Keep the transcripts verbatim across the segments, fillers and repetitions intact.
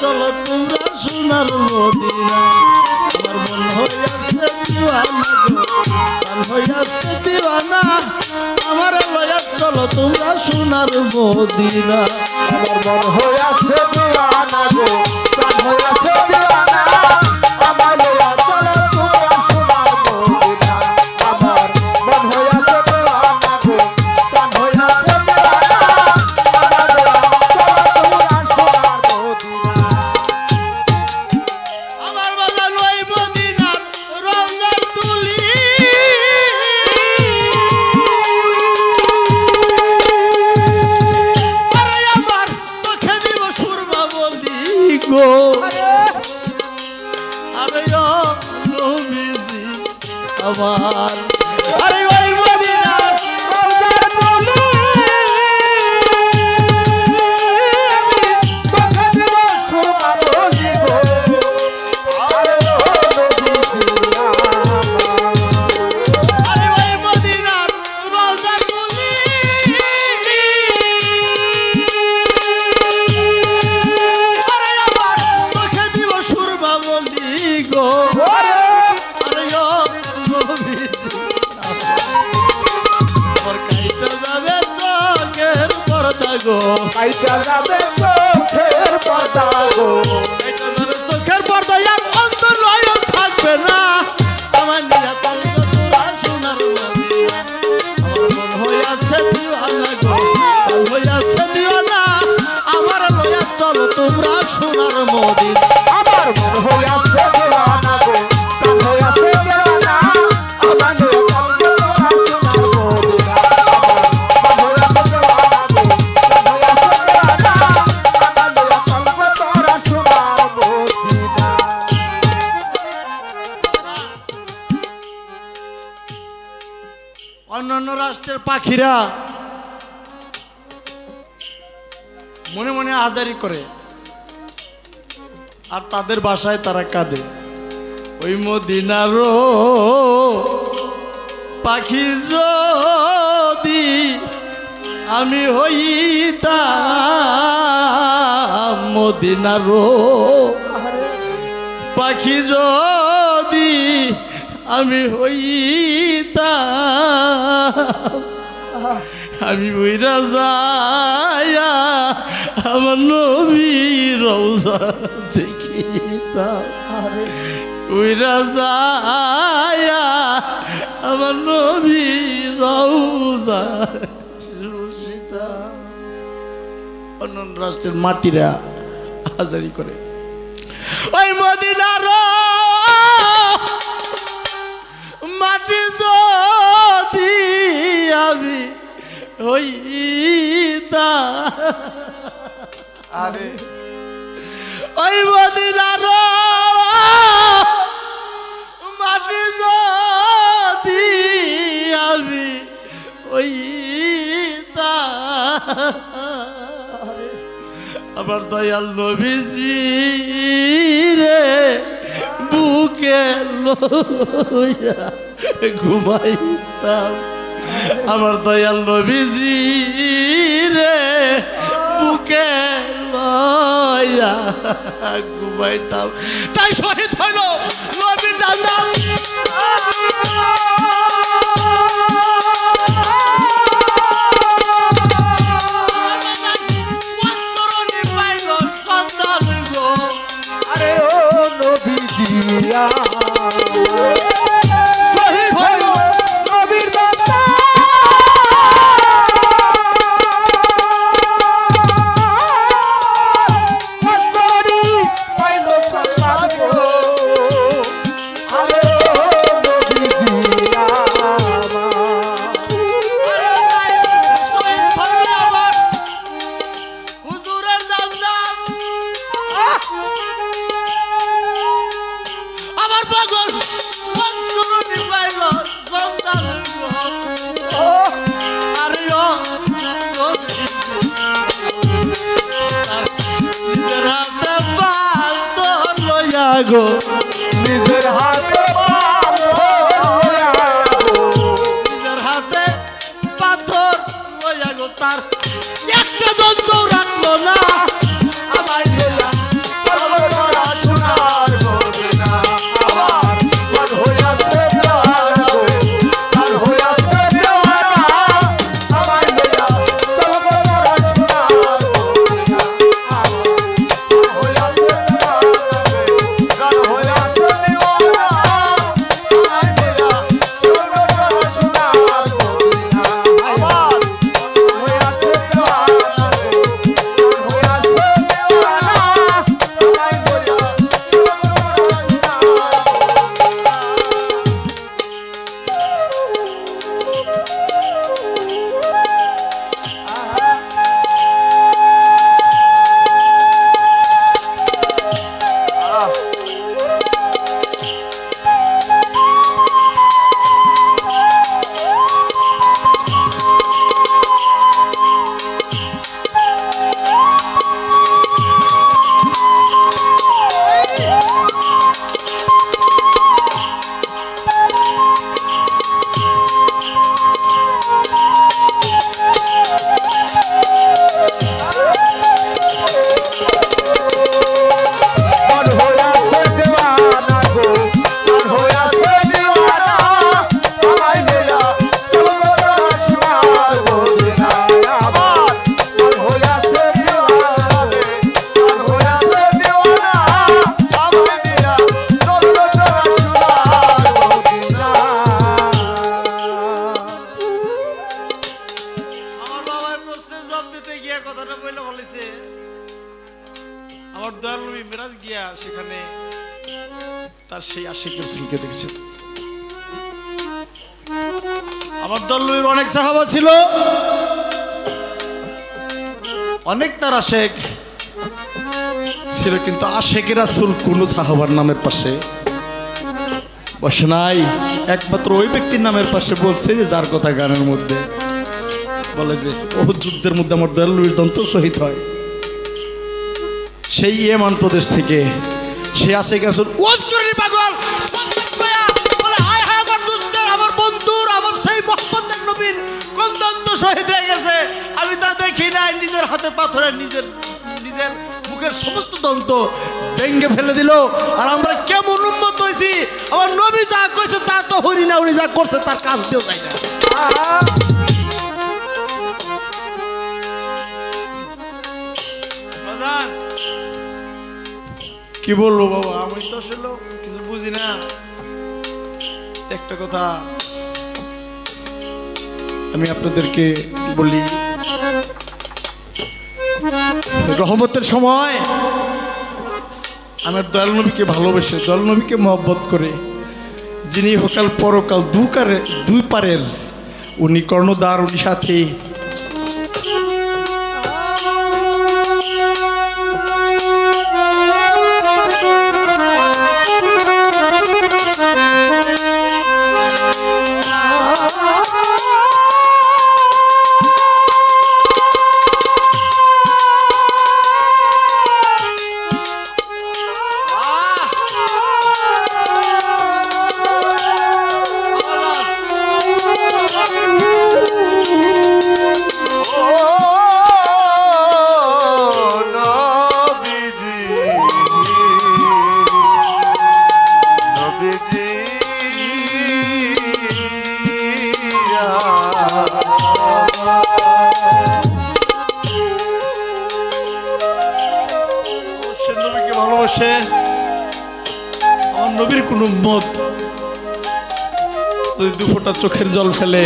চলো তোমরা সোনার মদিনা আমার মন হইয়াছে দিওয়ানা মন হইয়াছে দিওয়ানা আমার লয়া চলো তোমরা সোনার মদিনা আমার মন হইয়াছে দিওয়ানা গো প্রাণ হইয়াছে দিওয়ানা আমার লয়া চলো তোমরা সোনার মদিনা আমার মন হইয়াছে দিওয়ানা গো প্রাণ হইয়াছে দিওয়ানা আমার লয়া চলো তোমরা সোনার মদিনা আমার বাজান ওই মদিনার রওজার তুলি আরে আমার চোখে দিব সুরমা বলি গো আরে ও নবীজি আমার আরে ওই মদিনার রওজার তুলি চোখে দিব সুরমা বলি গো আরে ও নবীজি আরে ওই মদিনার রওজার তুলি আরে আমার চোখে দিব সুরমা বলি গো আরে আরে ও নবীজি আমার কাইটা যাবে চোখের পর্দা গো কাইটা যাবে চোখের পর্দা গো কাইটা যাবে চোখের পর্দা আর অন্তর নয়ন থাকবে না আমার নিয়া চলবে তোরা সোনার মদিনা আমার মন হইয়াছে দিওয়ানা গো মন হইয়াছে দিওয়ানা আমার লয়া চলো তোমরা সোনার মদিনা আমার মন হইয়াছে দিওয়ানা গো প্রাণ হইয়াছে দিওয়ানা আমার লয়া চলবে তোরা সোনার মদিনা আমার মন হইয়াছে দিওয়ানা গো প্রাণ হইয়াছে দিওয়ানা আমার লয়া চলবে তোরা সোনার মদিনা অন্যান্য রাষ্ট্রের পাখিরা মনে মনে আজারি করে আর তাদের বাসায় তারা কাঁদে ওই মদিনারও পাখি যদি আমি হইতাম মদিনারও পাখি যদি আমি হইতাম আমি উইরা যায়া আমার নবী রওজা দেখিতাম উইরা যায়া আমার নবী রওজা রুশিতাম অন্যান্য রাষ্ট্রের মাটিরা হাজারি করে ওই মদিনার মাটি যদি আমি হইতা আরে ওই মদিনার মাটি যদি আমি হইতা আমার দয়াল নবীজি রে বুকে লইয়া ঘুমাইতাম আমার দয়াল নবীজি রে বুকে লইয়া ঘুমাইতাম তাই শহীদ হইল নবীর দাদা আরে ও নবীজিয়া শহীদ হইল নবীর বান্দা কতরি পাইল সম্মান গো আরে ও নবীজিয়া শহীদ হইল আমার হুজুরের দাদা আমার পাগল কতরি পাইল সন্তান আরে ও নিজের হাতে পাথর লইয়া গো নিজের হাতে নিজের হাতে পাথর লইয়া গো তার একটা জন্তু রাখলো না আমায় লইয়া তার সেই আশিক রাসূলকে দেখেছেন। আমার দল্লুর অনেক সাহাবা ছিল, অনেক তার আশেক ছিল, কিন্তু আশেক রাসূল কোন সাহাবার নামের পাশে বসে নাই। একমাত্র ওই ব্যক্তির নামের পাশে বলছে যে যার কথা গানের মধ্যে বলে যে ওহুদ যুদ্ধের মধ্যে আমার দল্লুর দন্ত শহীদ হয়, সেই ইয়েমান প্রদেশ থেকে সেই আশেক রাসূল ওয়াজ করে পাগল বলে হায় হায় আমার দুস্তের, আমার বন্ধুর, আমার সেই মুহাম্মদের নবীর কোন দন্ত শহীদ হয়ে গেছে, আমি তা দেখি নাই। নিজের হাতে পাথরে নিজের নিজের মুখের সমস্ত দন্ত ভেঙে ফেলে দিল। আর আমরা কেমন উন্মত হয়েছি, আমার নবী যা কইছে তা তো হরি না, উনি যা করছে তার কাজ দিও তাই না। কি বলবো বাবা, আমি তো আসলে কিছু বুঝি না। একটা কথা আমি আপনাদেরকে বলি, রহমতের সময় আমার দয়াল নবীকে ভালোবেসে, দয়াল নবীকে মহব্বত করে, যিনি হোকাল পরকাল দুকারে দুই পারের, উনি কর্ণধার, উনি সাথী। আমার নবীর কোন উম্মত যদি দু ফোঁটা চোখের জল ফেলে,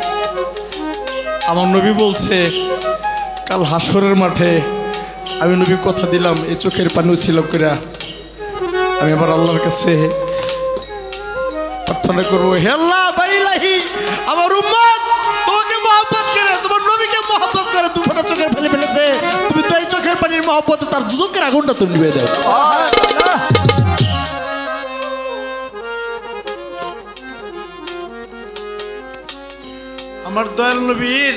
আমার নবী বলছে কাল হাসরের মাঠে আমি নবী কথা দিলাম এই চোখের পানি ছিল করে আমি আবার আল্লাহর কাছে প্রার্থনা করবো, হে আল্লাহ বাইলাহি আমার উম্মত তোমাকে মহব্বত করে, তোমার নবীকে মহব্বত করে দু ফোঁটা চোখের ফেলে ফেলেছে, তুমি তো এই চোখের পানির মহব্বতে তার দুজকের আগুনটা তুমি নিভে দাও। আমার দয়াল নবীর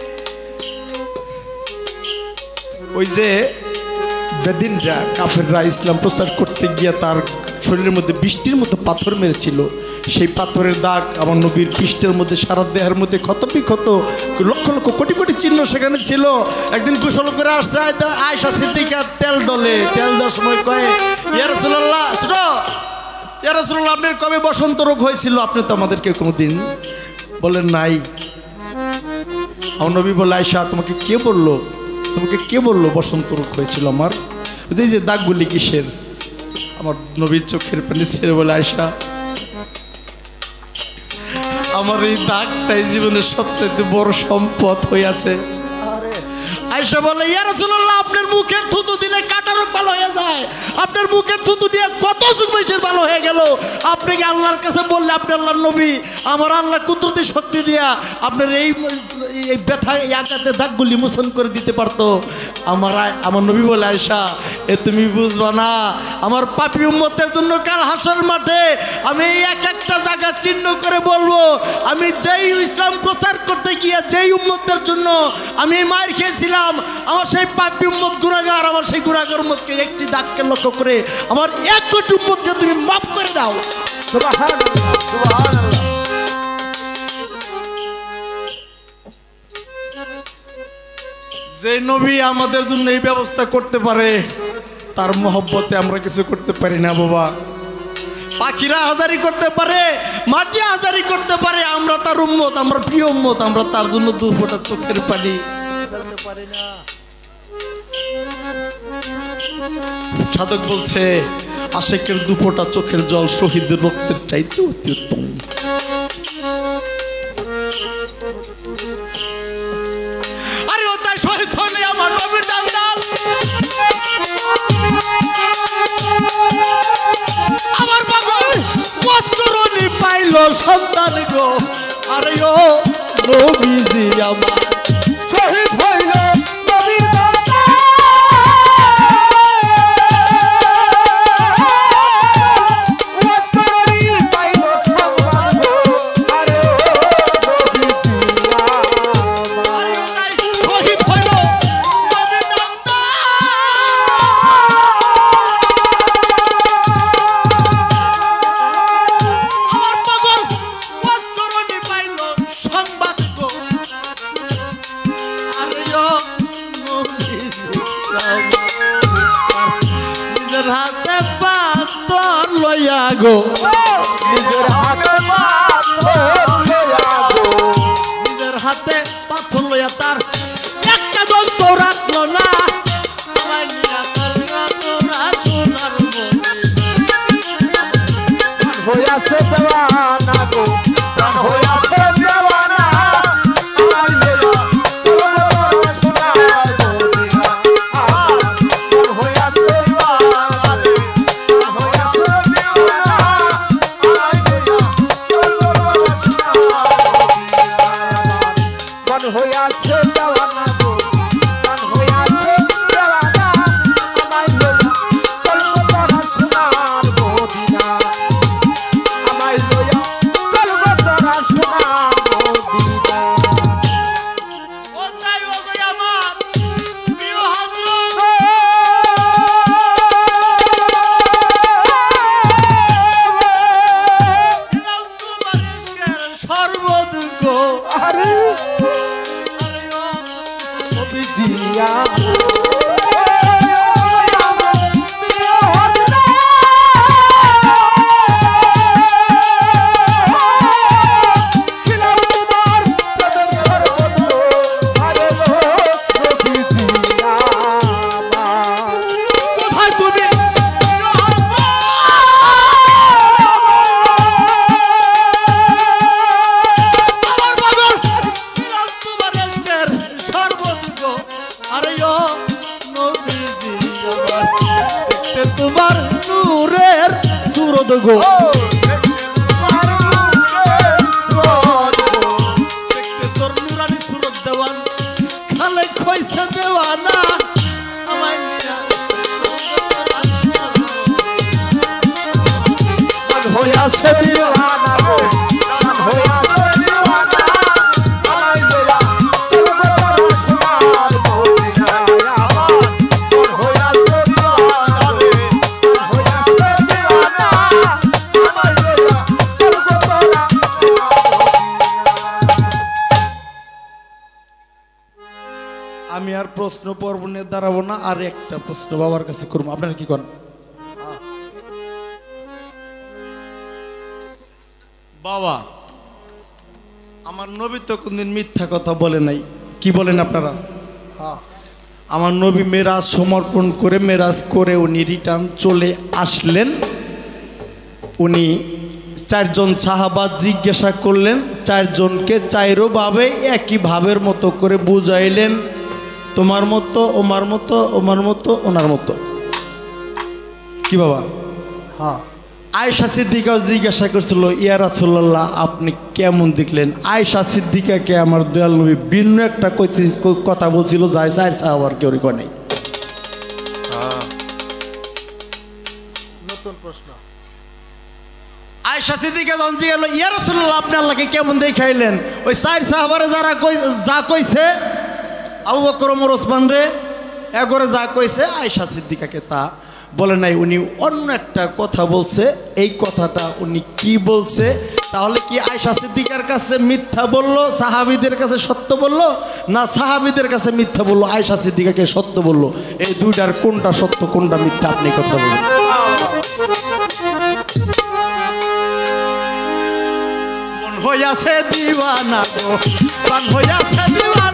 ওই যে বেদিনরা কাফেররা ইসলাম প্রচার করতে গিয়ে তার শরীরের মধ্যে বৃষ্টির মতো পাথর মেরেছিল, সেই পাথরের দাগ আমার নবীর পৃষ্ঠের মধ্যে, সারা দেহের মধ্যে ক্ষত বিক্ষত লক্ষ লক্ষ কোটি কোটি চিহ্ন সেখানে ছিল। একদিন গোসল করে আসছে আয়েশা সিদ্দিকা, তেল ডলে, তেল দেওয়ার সময় কয়ে ইয়া রাসূলুল্লাহ, ছোট ইয়া রাসূলুল্লাহ আপনার কবে বসন্ত রোগ হয়েছিল, আপনি তো আমাদেরকে কোনোদিন বলেন নাই। আমার নবী বলে আয়েশা তোমাকে কে বললো, তোমাকে কে বললো বসন্ত রোগ হয়েছিল আমার, এই যে দাগগুলি কিসের? আমার নবীর চোখের পানি ছেড়ে বলে আয়েশা আমার এই দাগটাই জীবনের সবচেয়ে বড় সম্পদ হইয়াছে। আয়েশা বলে ইয়া রাসূলুল্লাহ আপনার মুখের থুতু দিলে কাটা রোগ ভালো হয়ে যায়, আপনার মুখের থুতু দিয়ে কত সুখ বেশি ভালো হয়ে গেল, আপনি কি আল্লাহর কাছে বললে আপনি আল্লাহর নবী, আমার আল্লাহ কুদরতি শক্তি দিয়া আপনার এই এই ব্যথা এই আঘাতে দাগগুলি মোচন করে দিতে পারতো। আমার আমার নবী বলে আয়েশা এ তুমি বুঝবা না, আমার পাপী উম্মতের জন্য কাল হাসর মাঠে আমি এক একটা জায়গা চিহ্ন করে বলবো, আমি যেই ইসলাম প্রচার করতে গিয়ে যেই উম্মতের জন্য আমি মার খেয়েছিলাম, আমার সেই পাপী উম্মত গুনাহগার, আমার সেই গুনাহগার উম্মতকে একটি দাগকে লক্ষ্য করে আমার এক কোটি উম্মতকে তুমি মাফ করে দাও। সুবহানাল্লাহ সুবহানাল্লাহ। যে নবী আমাদের জন্য এই ব্যবস্থা করতে পারে তার মহব্বতে আমরা কিছু করতে পারি না বাবা। পাখিরা হাজারি করতে পারে, মাটি হাজারি করতে পারে, আমরা তার উম্মত, আমরা প্রিয় উম্মত, আমরা তার জন্য দু ফোঁটা চোখের পানি ফেলতে পারি না। সাধক বলছে আশেকের দু ফোঁটা চোখের জল শহীদের রক্তের চাইতে অতি উত্তম। আরে ও তাই শহীদ হলে আমার নবীর দান দান, আমার পাগল নবীজি আমার শহীদ হইল নবীর হাতে পাথর লইয়া গো নিজের হাতে পাথর লইয়া গো নিজের হাতে পাথর লইয়া তার একটা দন্ত রাখলো না আমায় নিরাপদ রাখলো না সোনার প্রাণ হইয়াছে দেওয়ানা গো প্রাণ হইয়াছে দেওয়ানা আমার লইয়া হইয়াছে দেওয়ানা গো প্রাণ হইয়াছে দেওয়ানা আমায় লইয়া চলবো তোরা সোনার মদিনা আমায় লইয়া চলবো তোরা সোনার মদিনা ও তাই ও গো আমার প্রিয় হযরত এলাম তোমার ইশকের সর্বদুঃখ আরে নবীজিয়া কোথায় তুমি আমার বাদল এলাম তোমার ইশকের সর্বদুঃখ আরে ও নবীজি আমার দেখতে তোমার নূরের সুরত গো দেখতে তোর নুরানি সুরত দেওয়ান খালে কইছে দেওয়ানা আমায় নিয়া মন হইয়াছে দিওয়ানা গো প্রাণ হইয়াছে দেওয়ানা আমায় লইয়া চলবো তোরা সোনার মদিনা আমার মন হইয়াছে দেওয়ানা রে প্রাণ হইয়াছে দেওয়ানা আমায় লইয়া চলবো তোরা আমি আর প্রশ্ন পর্ব নিয়ে দাঁড়াবো না আর একটা প্রশ্ন বাবার কাছে করবো আপনারা কি করেন বাবা আমার নবী তো কোনদিন মিথ্যা কথা বলে নাই কি বলেন আপনারা আমার নবী মেরাজ সমর্পণ করে মেরাজ করে উনি রিটার্ন চলে আসলেন উনি চারজন সাহাবা জিজ্ঞাসা করলেন চারজনকে চাইরো ভাবে একই ভাবের মতো করে বুঝাইলেন তোমার মতো ওমার মতো ওমার মতো ওনার মতো কি বাবা হ্যাঁ আয়েশা সিদ্দিকাও জিজ্ঞাসা করছিল ইয়া রাসূলুল্লাহ আপনি কেমন দেখলেন আয়েশা সিদ্দিকাকে আমার দয়াল নবী ভিন্ন একটা কথা বলছিল যাই যাই সাহাবার কেউ রেকর্ড নেই নতুন প্রশ্ন আয়েশা সিদ্দিকা যখন জিজ্ঞাসা করলো ইয়া রাসূলুল্লাহ আপনি আল্লাহকে কেমন দেখাইলেন ওই চার সাহাবারে যারা কই যা কইছে আবু বকর ওমর ওসমান রে এগরে যা কইছে আয়েশা সিদ্দিকাকে তা বলে নাই উনি অন্য একটা কথা বলছে এই কথাটা উনি কি বলছে তাহলে কি আয়েশা সিদ্দিকার কাছে মিথ্যা বললো সাহাবীদের কাছে সত্য বললো না সাহাবীদের কাছে মিথ্যা বললো আয়েশা সিদ্দিকাকে সত্য বললো এই দুইটার কোনটা সত্য কোনটা মিথ্যা আপনি কথা বলুন মন হইয়াছে দিওয়ানা গো প্রাণ হইয়াছে দিওয়ানা